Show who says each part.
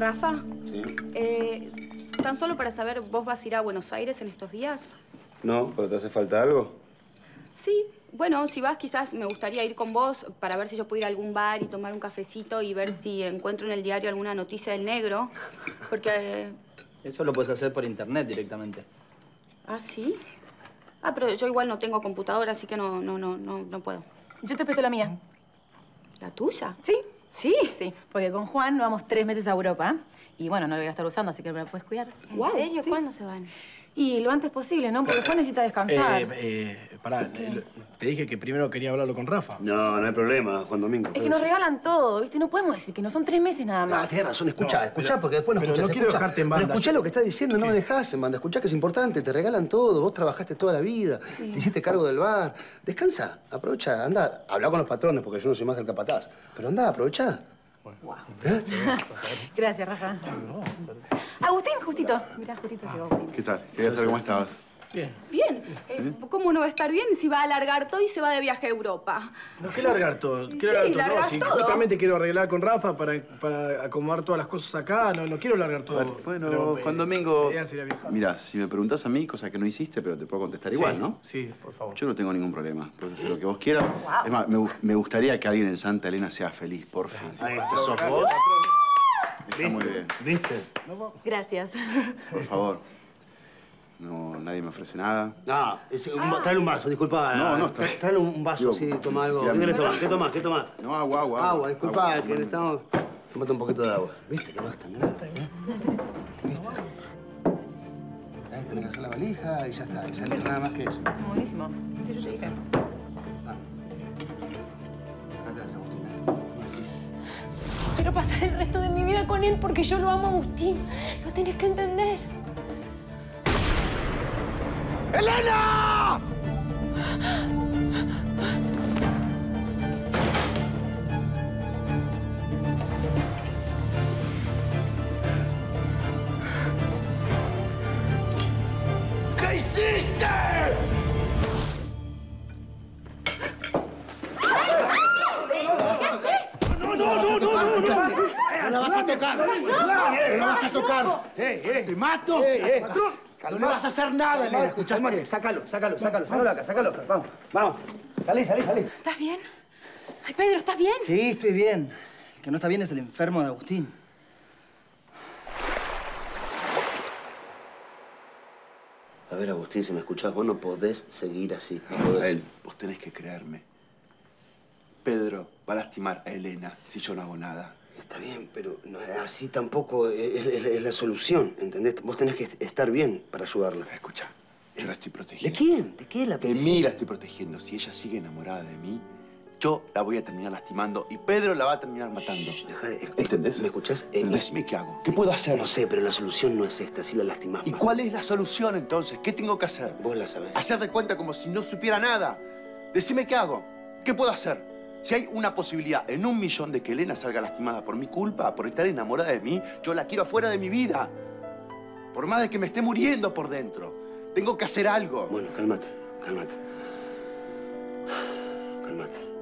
Speaker 1: Rafa.
Speaker 2: Sí.
Speaker 1: Tan solo para saber, ¿vos vas a ir a Buenos Aires en estos días?
Speaker 2: No, ¿pero te hace falta algo?
Speaker 1: Sí. Bueno, si vas, quizás me gustaría ir con vos para ver si yo puedo ir a algún bar y tomar un cafecito y ver si encuentro en el diario alguna noticia del negro. Porque...
Speaker 3: Eso lo puedes hacer por internet directamente.
Speaker 1: ¿Ah, sí? Ah, pero yo igual no tengo computadora, así que no puedo.
Speaker 4: Yo te presto la mía.
Speaker 1: ¿La tuya?
Speaker 4: ¿Sí?
Speaker 1: ¿Sí?
Speaker 4: Sí, porque con Juan nos vamos 3 meses a Europa. Y bueno, no lo voy a estar usando, así que me la puedes cuidar.
Speaker 1: ¿En serio?
Speaker 4: ¿Sí?
Speaker 1: ¿Cuándo se van?
Speaker 4: Y lo antes posible, ¿no? Porque Juan necesita descansar.
Speaker 5: Pará, te dije que primero quería hablarlo con Rafa.
Speaker 2: No, no hay problema, Juan Domingo.
Speaker 4: Es que nos regalan todo, ¿viste? No podemos decir que no son 3 meses nada más.
Speaker 2: Ah, tienes razón, escuchá, porque después no
Speaker 5: pero
Speaker 2: escuchás.
Speaker 5: no quiero dejarte en banda.
Speaker 2: Pero escuchá lo que estás diciendo, no me dejás en banda. Escuchá que es importante, te regalan todo, vos trabajaste toda la vida, te hiciste cargo del bar. Descansa, aprovecha, anda, habla con los patrones porque yo no soy más el capataz. Pero anda, aprovechá.
Speaker 4: Wow.
Speaker 2: ¿Eh?
Speaker 4: Gracias, Rafa. Agustín, Justito. Mirá, Justito llegó Agustín.
Speaker 6: ¿Qué tal? Quería saber cómo estabas.
Speaker 5: Bien.
Speaker 1: Bien. ¿Cómo no va a estar bien si va a alargar todo y se va de viaje a Europa?
Speaker 5: No, ¿qué largar todo? ¿Qué
Speaker 1: Sí,
Speaker 5: largar todo?
Speaker 1: largás
Speaker 5: No, si
Speaker 1: todo.
Speaker 5: justamente quiero arreglar con Rafa para acomodar todas las cosas acá. No quiero largar todo.
Speaker 6: Bueno,
Speaker 5: Pero,
Speaker 6: Juan Domingo,
Speaker 5: la idea sería viajar.
Speaker 6: mira, si me preguntás a mí, cosa que no hiciste, pero te puedo contestar igual, ¿no?
Speaker 5: Sí, por favor.
Speaker 6: Yo no tengo ningún problema. Puedes hacer lo que vos quieras. Es más, me gustaría que alguien en Santa Elena sea feliz, por fin.
Speaker 2: Ahí
Speaker 6: ¿Ese sos
Speaker 2: está.
Speaker 6: vos? Está muy bien.
Speaker 2: ¿Viste?
Speaker 4: Gracias.
Speaker 6: Por favor. No, nadie me ofrece nada.
Speaker 2: No, tráele un vaso, disculpa.
Speaker 6: No, está.
Speaker 2: Tráele un vaso,
Speaker 6: Digo,
Speaker 2: sí, toma algo.
Speaker 6: ni
Speaker 2: ¿Qué
Speaker 6: siquiera
Speaker 2: querés tomar? ¿Qué tomás?
Speaker 6: No, agua.
Speaker 2: Agua, disculpa,
Speaker 6: Agua,
Speaker 2: que le estamos... Tómate un poquito de agua. ¿Viste que no es tan grave, ¿Viste? Ahí tenés que hacer la valija y ya está. Y salir nada más que eso.
Speaker 4: Buenísimo. Sí, yo ya dije.
Speaker 2: Acá tenés, Agustina. Así.
Speaker 7: Quiero pasar el resto de mi vida con él porque yo lo amo a Agustín. Lo tenés que entender.
Speaker 6: ¡Elena! ¿Qué hiciste?
Speaker 2: No la vas a tocar. No la vas a tocar. Te mato. No le vas a hacer nada, Elena. ¿Escuchaste? Sácalo acá, sácalo. Vamos. Salí.
Speaker 4: ¿Estás bien? Ay, Pedro, ¿estás bien?
Speaker 3: Sí, estoy bien. El que no está bien es el enfermo de Agustín.
Speaker 2: A ver, Agustín, si me escuchás, vos no podés seguir así. No podés.
Speaker 6: Rafael, vos tenés que creerme. Pedro va a lastimar a Elena si yo no hago nada.
Speaker 2: Está bien, pero no, así tampoco es la solución, ¿entendés? Vos tenés que estar bien para ayudarla.
Speaker 6: Escucha, yo la estoy
Speaker 2: ¿De
Speaker 6: protegiendo.
Speaker 2: quién? ¿De qué la
Speaker 6: De
Speaker 2: protegés?
Speaker 6: mí la estoy protegiendo. Si ella sigue enamorada de mí, yo la voy a terminar lastimando y Pedro la va a terminar matando.
Speaker 2: Deja de...
Speaker 6: ¿Entendés?
Speaker 2: ¿Me escuchás?
Speaker 6: Pero decime qué hago. ¿Qué puedo hacer?
Speaker 2: No sé, pero la solución no es esta, así la lastimás
Speaker 6: ¿Y
Speaker 2: más.
Speaker 6: cuál es la solución entonces? ¿Qué tengo que hacer?
Speaker 2: Vos la sabés.
Speaker 6: Hacer de cuenta como si no supiera nada. Decime qué hago. ¿Qué puedo hacer? Si hay una posibilidad en 1.000.000 de que Elena salga lastimada por mi culpa, por estar enamorada de mí, yo la quiero afuera de mi vida. Por más de que me esté muriendo por dentro. Tengo que hacer algo.
Speaker 2: Bueno, cálmate.